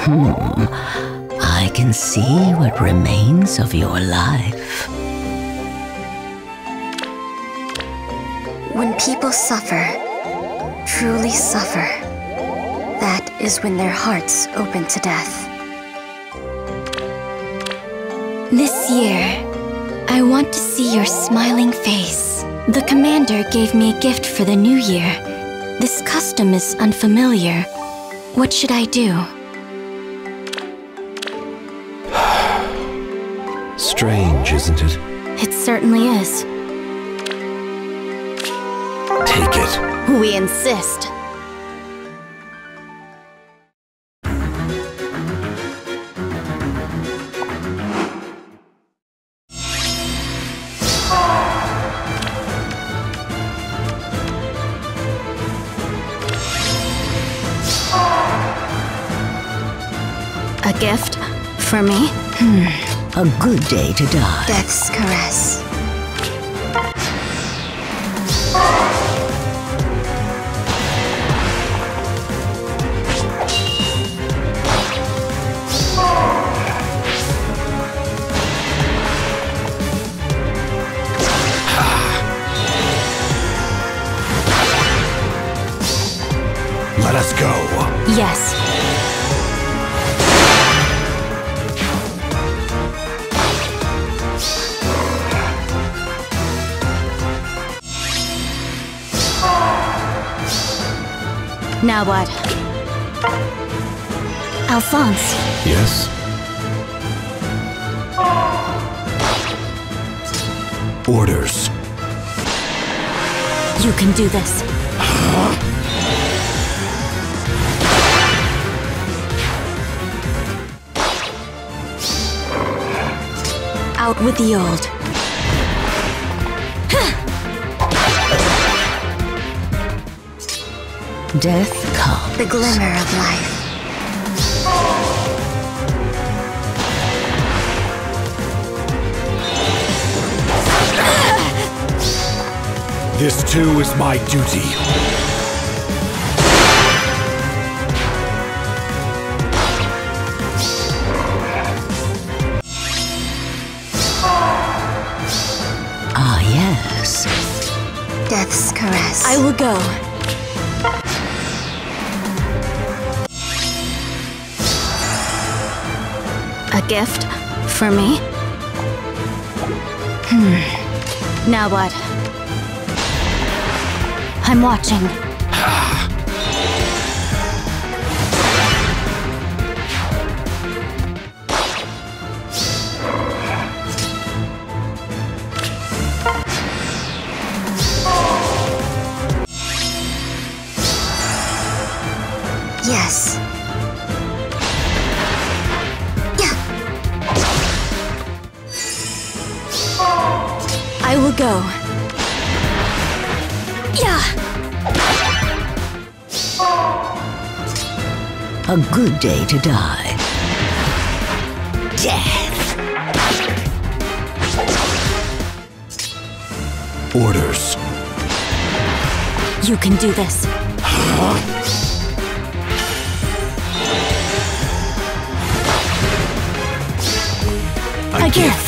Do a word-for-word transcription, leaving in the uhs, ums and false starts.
Hmm. I can see what remains of your life. When people suffer, truly suffer, that is when their hearts open to death. This year, I want to see your smiling face. The commander gave me a gift for the new year. This custom is unfamiliar. What should I do? Strange, isn't it? It certainly is. Take it. We insist. A gift? For me? Hmm. A good day to die. Death's caress. Let us go. Yes. Now what? Alphonse. Yes? Orders. You can do this. Out with the old. Death comes. The glimmer of life. This too is my duty. Ah, yes. Death's caress. I will go. A gift? For me? Hmm. Now what? I'm watching. Yes. I will go. Yeah. A good day to die. Death. Orders. You can do this. A, A gift. gift.